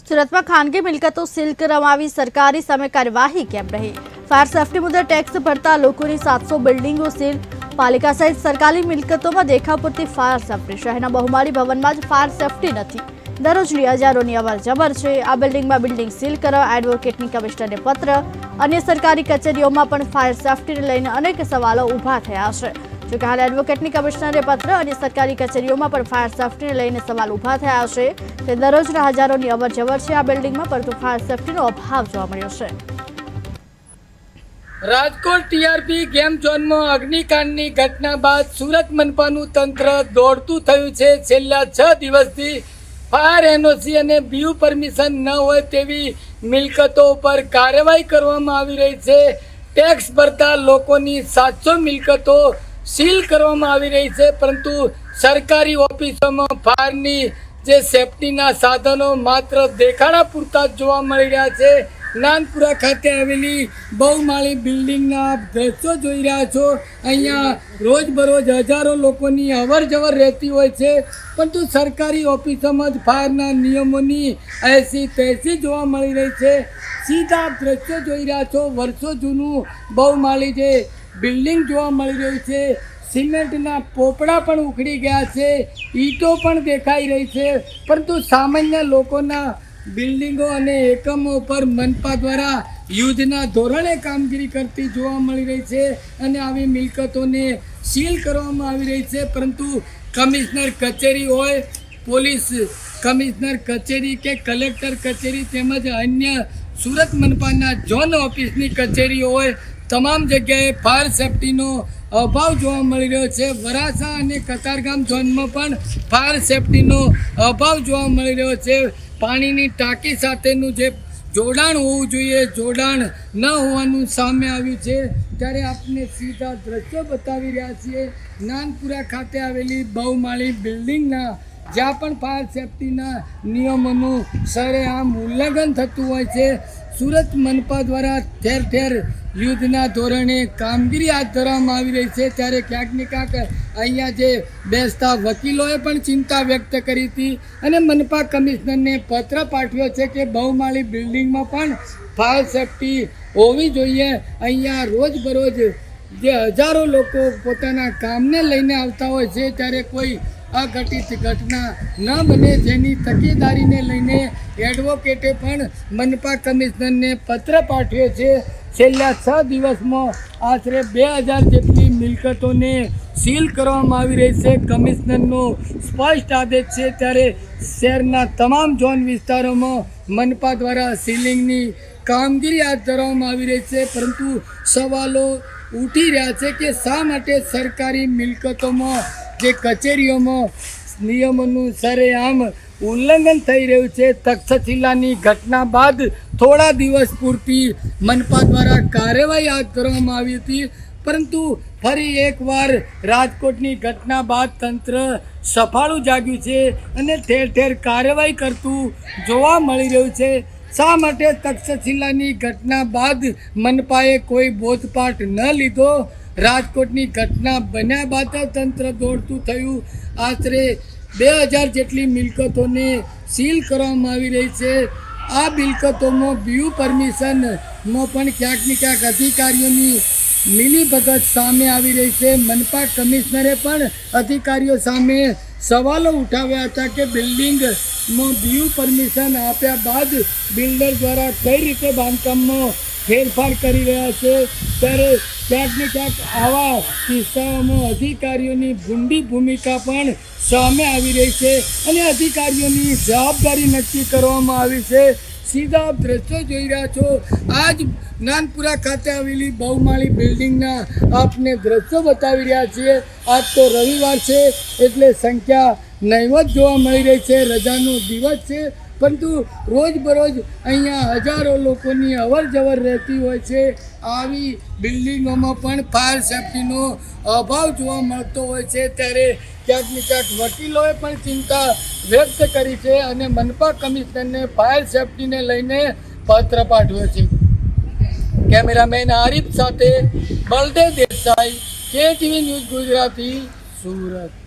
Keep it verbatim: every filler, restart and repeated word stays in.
सूरत में खानगी मिलकतों सील करवावी सरकारी सामे कार्यवाही केम रही। फायर सेफ्टी मुद्दे टेक्स भरता लोकोनी सात सौ बिल्डिंगों सील। पालिका सहित सरकारी मिलकतों में देखाव पूरती फायर सेफ्टी। शहर बहुमाળી भवन में फायर सेफ्टी नहीं। दररोजनी हजारों अवर जवर है। आ बिल्डिंग में बिल्डिंग सील करवा एडवोकेटनी कमिश्नरने पत्र। अन्य सरकारी कचेरीओं में पण फायर सेफ्टी ने लईने अनेक सवालों उभा थया छे। जो कि हाल एडवोकेटनी कमिश्नरे पत्र अन्य सरकारी कचेरीओं में फायर सेफ्टी ने लईने सवाल उभा थया छे। ते दररोजना हजारों अवर जवर है। आ बिल्डिंग में परंतु फायर सेफ्टी नो अभाव जोवा मळ्यो छे। राजकोट टीआरपी गेम जोन में अग्निकांड की घटना बाद सूरत मनपानु तंत्र दौड़तु थयुं छे। छेल्ला छ दिवसथी फायर एनओसी और बीयू परमिशन न होय तेवी मिलकतों पर कार्यवाही करवामां आवी रही छे। टेक्स भरता लोकोनी सात सौ मिलकतों सील करवामां आवी रही छे, परंतु सरकारी ऑफिसों में फायरनी जे सेफ्टीना साधनों मात्र देखाड़ा पूरता जोवा मळी रह्या छे। नानपुरा खाते आवेली बहुमाળી बिल्डिंगना दृश्यो जोई रह्या छो। अहींया रोज बरोज हजारों लोकोनी अवर जवर रहती होय छे, परंतु सरकारी ऑफिसों में फायरना नियमोनी ऐसी तैसी जोवा मळी रही छे। सीधा दृश्यो जोई रह्या छो। वर्षो जूनू बहुमाળી जे बिल्डिंग जोवा मळी रही छे। सीमेंटना पोपड़ा पण उखड़ी गया छे, ईटो पण देखाई रही छे, परंतु सामान्य लोकोना बिल्डिंगों और एकमों पर मनपा द्वारा युद्धना धोरणे कामगीरी करती जोवा मळी रही छे अने आवी मिलकतोने सील करवामां आवी रही छे। परंतु कमिश्नर कचेरी होय, पोलीस कमिश्नर कचेरी के कलेक्टर कचेरी तेमज अन्य सूरत मनपाना जोन ऑफिसनी कचेरी होय, तमाम जग्याए फायर सेफ्टीनो अभाव जोवा मळी रह्यो छे। वरासा अने कतारगाम जोन में पण फायर सेफ्टीनो अभाव जोवा मळी रह्यो छे। पाणीनी टाँकी साथेनुं जे जोडाण होवुं जोईए जोडाण न होवानुं सामे आव्युं छे। त्यारे आपने सीधा दृश्यो बतावी रह्या छीए। नानपुरा खाते आवेली बहुमाળી बिल्डिंगना ज्यां पण फायर सेफ्टीना नियमोनुं सरेआम उल्लंघन थतुं होय छे। सूरत मनपा द्वारा ठेर ठेर युद्धना धोरणे कामगीरी हाथ धरवामां आवी रही छे, त्यारे क्यांक ने क्यांक अहींया जे बेसता वकीलोए पण चिंता व्यक्त करी थी अने मनपा कमिश्नरने पत्र पाठव्यो छे के बहुमाળી बिल्डिंग में पण फायर सेफ्टी होवी जोईए। अहींया रोज बरोज जे हजारों लोको पोताना कामने लईने आवता होय छे, त्यारे कोई अघटित घटना न बने जेनी तकेदारी ने लईने एडवोकेटे पण मनपा कमिश्नर ने पत्र पाठव्यो छे। छेल्ला छ दिवस में आश्रे बे हज़ार जेटली मिलकतों ने सील करवामां आवी रही छे। कमिश्नरनो स्पष्ट आदेश छे, त्यारे शहरना तमाम जोन विस्तारों में मनपा द्वारा सीलिंगनी कामगीरी हाथ धरवामां आवी रही छे, परंतु सवालों उठी रह्या छे के शा माटे सरकारी मिलकतों में जे कचेरीओं में नियमों सरेआम उल्लंघन थई रह्युं छे। तक्षशिलानी घटना बाद थोड़ा दिवस पूरती मनपा द्वारा कार्यवाही हाथ धरवामां आवी हती, परंतु फरी एक बार राजकोटनी घटना बाद तंत्र सफाळुं जाग्युं छे अने ठेर ठेर कार्यवाही करतुं जोवा मळी रह्युं छे। शा माटे तक्षशिलानी घटना बाद मनपाए कोई बोधपाठ न लीधो? राजकोटनी घटना बन्या बाद तंत्र दौड़तुं थयुं। आश्रे बे हज़ार जेटली मिलकतों ने सील करवामां आवी रही छे। आ मिलकतों में बीयू परमिशन में पण क्यांक ने क्यांक अधिकारीओनी मिली भगत सामे आवी रही छे। मनपा कमिश्नरे पण अधिकारीओ सामे सवालों उठाव्या हता के बिल्डिंग में बीयू परमिशन आप्या बाद बिल्डर द्वारा कई रीते बांधकाम में फेरफार करी रह्या छे, त्यारे क्यांक ने क्यांक आवा किस्साओं में अधिकारीओनी भूंडी भूमिका पण सामे आवी रही छे अने अधिकारीओनी जवाबदारी नक्की करवामां आवी छे। सीधा दृश्यो जोई रह्या छो। आज नानपुरा खाते आवेली बहुमाળી बिल्डिंगना आपने दृश्यो बतावी रह्या छीए। आज तो रविवार छे एटले संख्या नहीवत जोवा मळी रही छे। रजानो दिवस छे, परंतु रोज बरोज अहींया हजारों लोकोनी अवर जवर रहती होय छे। आवी बिल्डिंगों में पण फायर सेफ्टीनो अभाव जोवा मळतो होय छे, त्यारे क्यांक ने क्यांक वकीलोए पण चिंता व्यक्त करी छे अने मनपा कमिश्नरने फायर सेफ्टी ने लईने पत्र पाठव्यो छे। कैमरामेन आरिफ साथे बलदेव देसाई, के टीवी न्यूज गुजराती, सूरत।